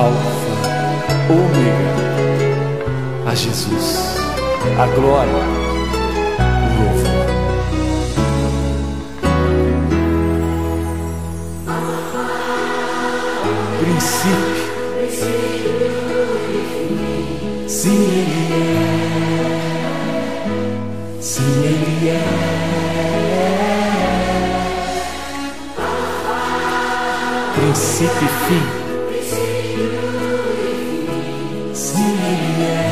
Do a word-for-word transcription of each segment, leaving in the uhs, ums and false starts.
Alfa, Ômega, a Jesus, a glória, o louvor. Princípio, sim Ele é, sim Ele é. Princípio e fim, sim Ele é,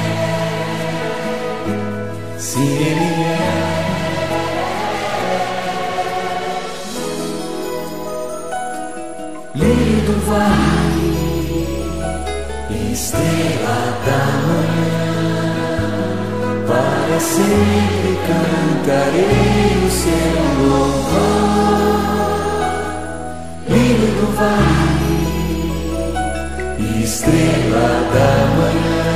sim Ele é. Lírio do vale, estrela da manhã, para sempre cantarei o seu louvor. Lírio do vale, estrela da manhã.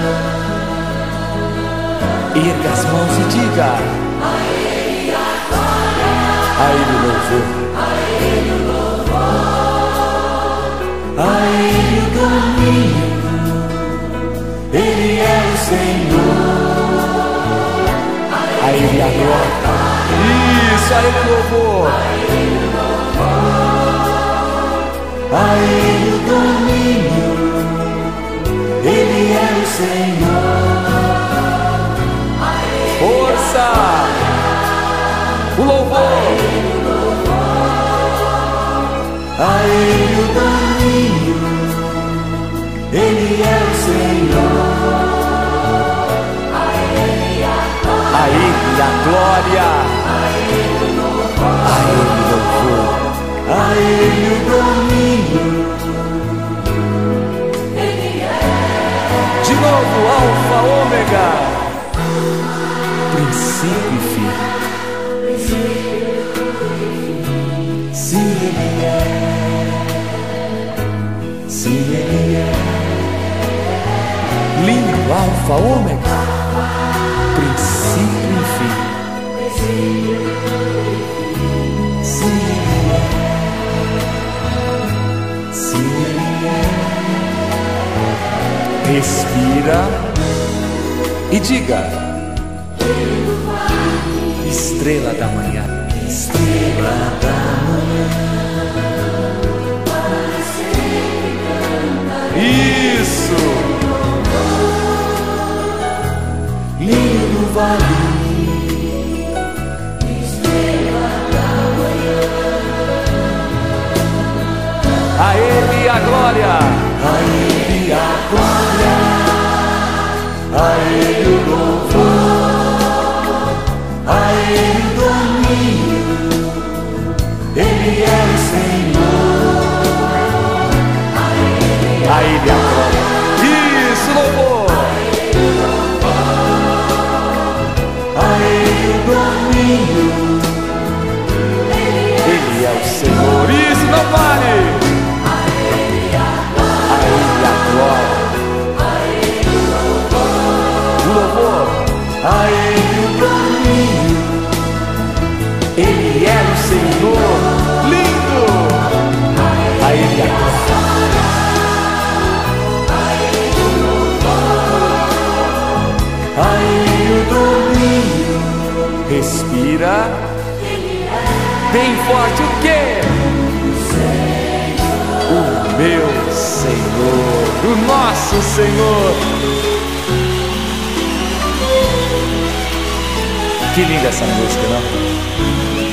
Erga as mãos e diga: a Ele a glória, a Ele o louvor, a Ele o louvor, a Ele o domínio. Ele é o Senhor, a Ele a glória. Isso, a Ele o louvor, a Ele o domínio. Ele é o Senhor. Força, o louvor, a Ele o domínio. Ele é o Senhor. A Ele a glória, a Ele o louvor, a Ele o domínio. Ele é. De novo, Alfa, Ômega, princípio e fim. Sim, Ele é. Sim, Ele é. Lindo, Alfa, Ômega, princípio e fim. Sim, Ele é. Sim, Ele é. Respira e diga: estrela da manhã, estrela da manhã. Isso. Lírio do vale, estrela da manhã. A Ele a glória, a Ele a glória, a Ele o louvor, a Ele o domínio. Ele é o Senhor, a Ele a glória. Isso, louvor, a Ele o domínio. Ele é o Senhor. Isso, não pare. A Ele a glória, o louvor, a Ele o domínio. Ele é o Senhor. Lindo. A Ele a glória, a Ele o domínio. Respira bem forte. O quê? O meu Senhor, o nosso Senhor. Que linda essa música, não?